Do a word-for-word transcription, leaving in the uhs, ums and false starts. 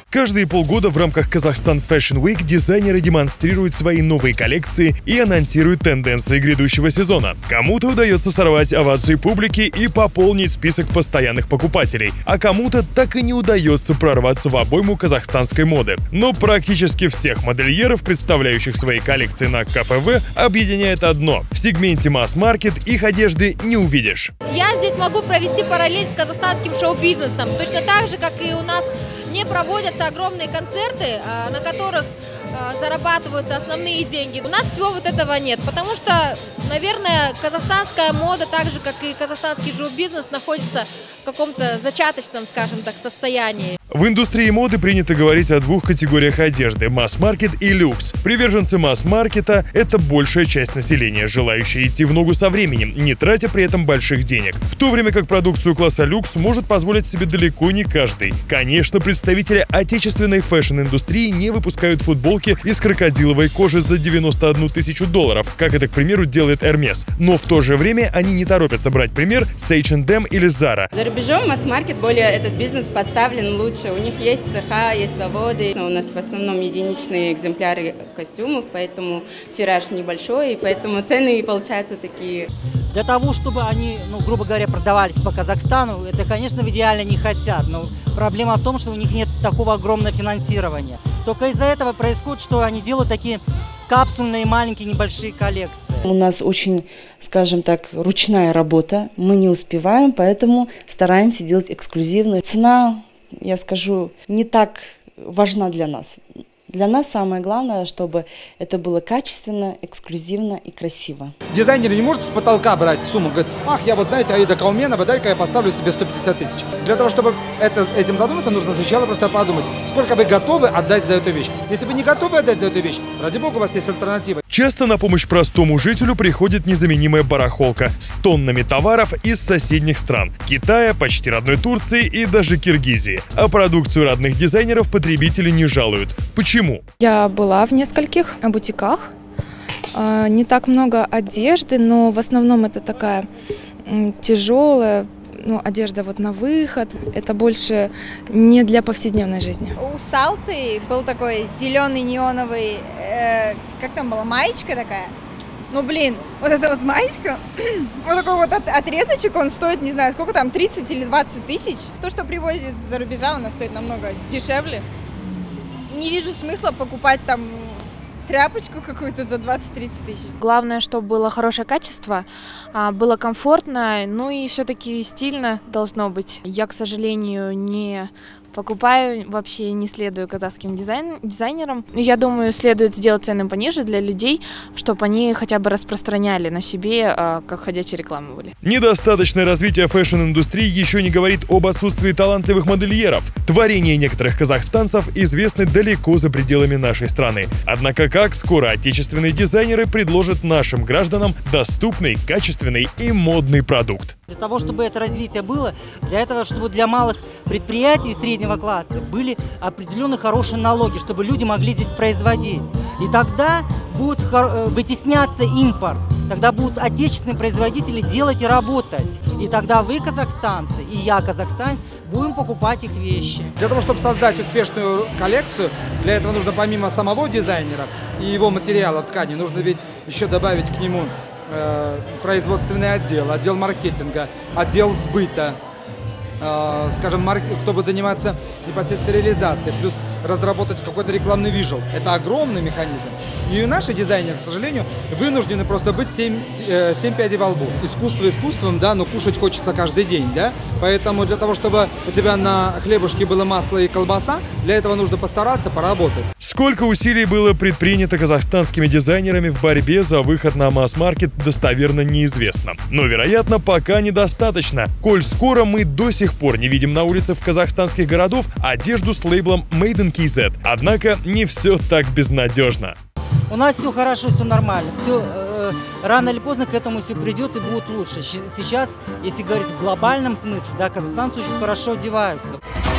Каждые полгода в рамках Казахстан Fashion Week дизайнеры демонстрируют свои новые коллекции и анонсируют тенденции грядущего сезона. Кому-то удается сорвать овации публики и пополнить список постоянных покупателей, а кому-то так и не удается прорваться в обойму казахстанской моды. Но практически всех модельеров, представляющих свои коллекции на ка эф вэ, объединяет одно: в сегменте масс-маркет их одежды не увидишь. Я здесь могу провести параллель с казахстанским шоу-бизнесом. Точно так же, как и у нас не проводятся огромные концерты, на которых зарабатываются основные деньги. У нас всего вот этого нет, потому что, наверное, казахстанская мода, так же, как и казахстанский шоу-бизнес, находится в каком-то зачаточном, скажем так, состоянии. В индустрии моды принято говорить о двух категориях одежды – масс-маркет и люкс. Приверженцы масс-маркета – это большая часть населения, желающая идти в ногу со временем, не тратя при этом больших денег. В то время как продукцию класса люкс может позволить себе далеко не каждый. Конечно, представители отечественной фэшн-индустрии не выпускают футболки из крокодиловой кожи за девяносто одну тысячу долларов, как это, к примеру, делает Hermes. Но в то же время они не торопятся брать пример с эйч энд эм или Zara. За рубежом масс-маркет более этот бизнес поставлен лучше. У них есть цеха, есть заводы. Но у нас в основном единичные экземпляры костюмов, поэтому тираж небольшой, и поэтому цены получаются такие. Для того, чтобы они, ну, грубо говоря, продавались по Казахстану, это, конечно, в идеале не хотят. Но проблема в том, что у них нет такого огромного финансирования. Только из-за этого происходит, что они делают такие капсульные, маленькие, небольшие коллекции. У нас очень, скажем так, ручная работа. Мы не успеваем, поэтому стараемся делать эксклюзивную. Цена, я скажу, не так важна для нас. Для нас самое главное, чтобы это было качественно, эксклюзивно и красиво. Дизайнер не может с потолка брать сумму, говорит: ах, я вот, знаете, Аида Кауменова, дай-ка я поставлю себе сто пятьдесят тысяч. Для того, чтобы это, этим задуматься, нужно сначала просто подумать, сколько вы готовы отдать за эту вещь. Если вы не готовы отдать за эту вещь, ради бога, у вас есть альтернатива. Часто на помощь простому жителю приходит незаменимая барахолка с тоннами товаров из соседних стран – Китая, почти родной Турции и даже Киргизии. А продукцию родных дизайнеров потребители не жалуют. Почему? Я была в нескольких бутиках. Не так много одежды, но в основном это такая тяжелая, ну, одежда вот на выход. Это больше не для повседневной жизни. У Салты был такой зеленый неоновый, э, как там была, маечка такая. Ну, блин, вот эта вот маечка, вот такой вот от, отрезочек, он стоит, не знаю, сколько там, тридцать или двадцать тысяч. То, что привозит за рубежа, у нас стоит намного дешевле. Не вижу смысла покупать там тряпочку какую-то за двадцать-тридцать тысяч. Главное, чтобы было хорошее качество, было комфортно, ну и все-таки стильно должно быть. Я, к сожалению, не покупаю, вообще не следую казахским дизайн, дизайнерам. Я думаю, следует сделать цены пониже для людей, чтобы они хотя бы распространяли на себе, как ходячие рекламы были. Недостаточное развитие фэшн-индустрии еще не говорит об отсутствии талантливых модельеров. Творения некоторых казахстанцев известны далеко за пределами нашей страны. Однако как скоро отечественные дизайнеры предложат нашим гражданам доступный, качественный и модный продукт? Для того, чтобы это развитие было, для этого, чтобы для малых предприятий среднего класса были определенные хорошие налоги, чтобы люди могли здесь производить. И тогда будет вытесняться импорт, тогда будут отечественные производители делать и работать. И тогда вы, казахстанцы, и я, казахстанец, будем покупать их вещи. Для того, чтобы создать успешную коллекцию, для этого нужно помимо самого дизайнера и его материала ткани, нужно ведь еще добавить к нему э, производственный отдел, отдел маркетинга, отдел сбыта, э, скажем, марк... кто будет заниматься непосредственно реализацией, плюс разработать какой-то рекламный визуал. Это огромный механизм. И наши дизайнеры, к сожалению, вынуждены просто быть семь пядей во лбу. Искусство искусством, да, но кушать хочется каждый день, да. Поэтому для того, чтобы у тебя на хлебушке было масло и колбаса, для этого нужно постараться, поработать. Сколько усилий было предпринято казахстанскими дизайнерами в борьбе за выход на масс-маркет, достоверно неизвестно. Но, вероятно, пока недостаточно, коль скоро мы до сих пор не видим на улицах казахстанских городов одежду с лейблом Made in кей зет. Однако не все так безнадежно. У нас все хорошо, все нормально. Все, э, рано или поздно к этому все придет и будет лучше. Сейчас, если говорить в глобальном смысле, да, казахстанцы очень хорошо одеваются.